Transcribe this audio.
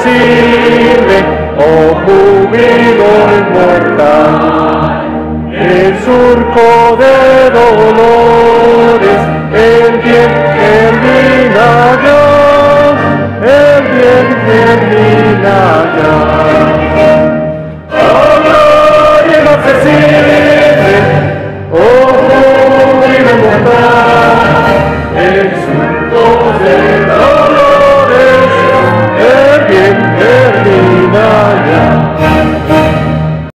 invencible, oh júbilo inmortal. El surco de dolores, el bien germina ya, el bien germina ya.